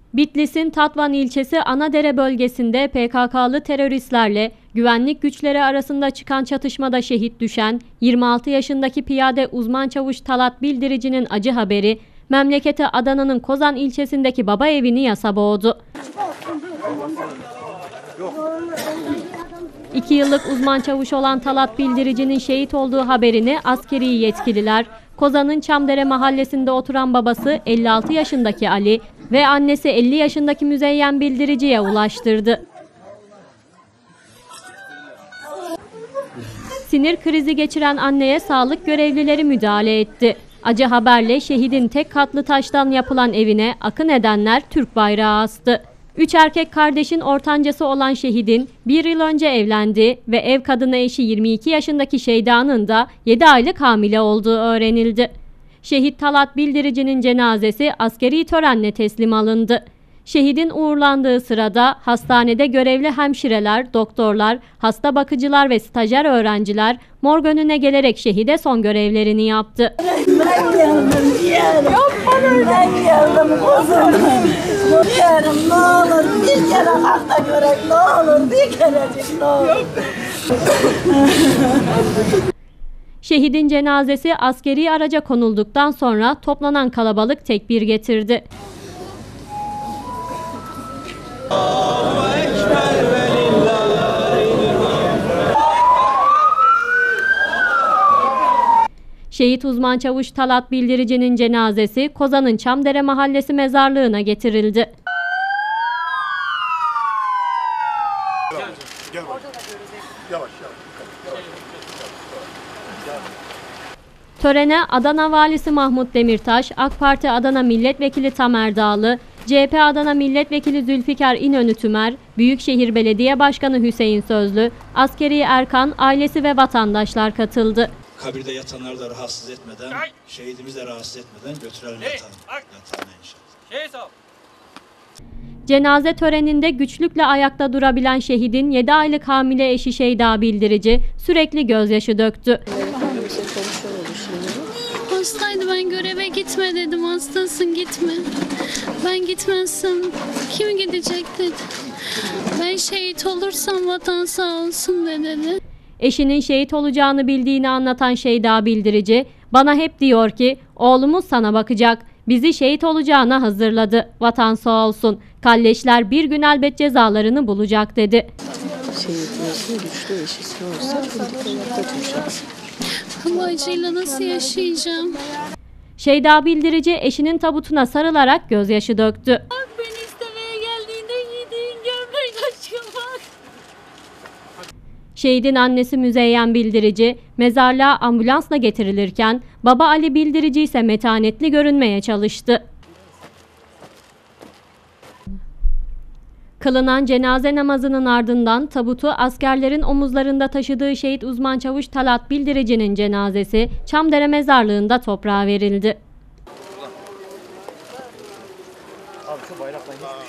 Bitlis'in Tatvan ilçesi Anadere bölgesinde PKK'lı teröristlerle güvenlik güçleri arasında çıkan çatışmada şehit düşen 26 yaşındaki piyade uzman çavuş Talat Bildirici'nin acı haberi memleketi Adana'nın Kozan ilçesindeki baba evini yasa boğdu. 2 yıllık uzman çavuş olan Talat Bildirici'nin şehit olduğu haberini askeri yetkililer, Kozan'ın Çamdere mahallesinde oturan babası 56 yaşındaki Ali ve annesi 50 yaşındaki Müzeyyen Bildirici'ye ulaştırdı. Sinir krizi geçiren anneye sağlık görevlileri müdahale etti. Acı haberle şehidin tek katlı taştan yapılan evine akın edenler Türk bayrağı astı. 3 erkek kardeşin ortancası olan şehidin 1 yıl önce evlendiği ve ev kadını eşi 22 yaşındaki Şeyda'nın da 7 aylık hamile olduğu öğrenildi. Şehit Talat Bildirici'nin cenazesi askeri törenle teslim alındı. Şehidin uğurlandığı sırada hastanede görevli hemşireler, doktorlar, hasta bakıcılar ve stajyer öğrenciler morg önüne gelerek şehide son görevlerini yaptı. Ben geldim ciğerim. Ben geldim kuzum. Ciğerim ne olur bir kere hasta görek ne olur bir kerecik ne olur. Şehidin cenazesi askeri araca konulduktan sonra toplanan kalabalık tekbir getirdi. Şehit uzman çavuş Talat Bildirici'nin cenazesi Kozan'ın Çamdere Mahallesi mezarlığına getirildi. Yavaş. Törene Adana Valisi Mahmut Demirtaş, AK Parti Adana Milletvekili Tamer Dağlı, CHP Adana Milletvekili Zülfikar İnönü Tümer, Büyükşehir Belediye Başkanı Hüseyin Sözlü, Askeri Erkan, ailesi ve vatandaşlar katıldı. Kabirde yatanları da rahatsız etmeden, şehidimizi de rahatsız etmeden götürelim yatağına inşallah. Cenaze töreninde güçlükle ayakta durabilen şehidin 7 aylık hamile eşi Şeyda Bildirici sürekli gözyaşı döktü. Hastaydı, ben göreve gitme dedim, hastasın gitme. Ben gitmezsem kim gidecek dedi. Ben şehit olursam vatan sağ olsun dedi. Eşinin şehit olacağını bildiğini anlatan Şeyda Bildirici, bana hep diyor ki oğlumuz sana bakacak, bizi şehit olacağına hazırladı, vatan sağ olsun, kalleşler bir gün elbet cezalarını bulacak dedi. Şehitliğin güçlü eşisi olsa hayatta duracağız. Bu acıyla nasıl yaşayacağım? Şeyda Bildirici eşinin tabutuna sarılarak gözyaşı döktü. Bak, beni istemeye geldiğinde giydiğin gömlek aşkım bak. Şehidin annesi Müzeyyen Bildirici mezarlığa ambulansla getirilirken baba Ali Bildirici ise metanetli görünmeye çalıştı. Kılınan cenaze namazının ardından tabutu askerlerin omuzlarında taşıdığı şehit uzman çavuş Talat Bildirici'nin cenazesi Çamdere mezarlığında toprağa verildi. Abi şu bayrakla